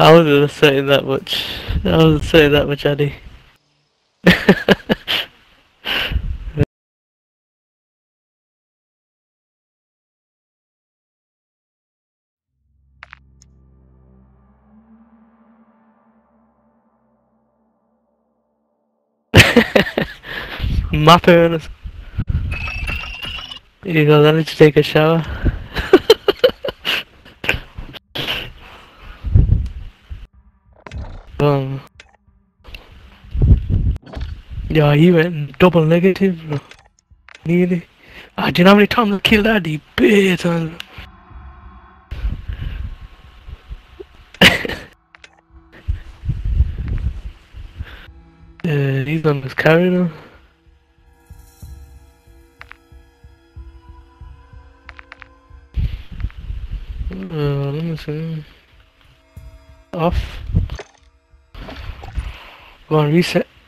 I wasn't saying that much. I wasn't saying that much, Addy. My parents. You guys, I need to take a shower. um, yeah, he went double negative, bro. Nearly. Do you know how many times I killed Addy? Bare times. He's on his carry now. Let me see. Off. Go on, reset.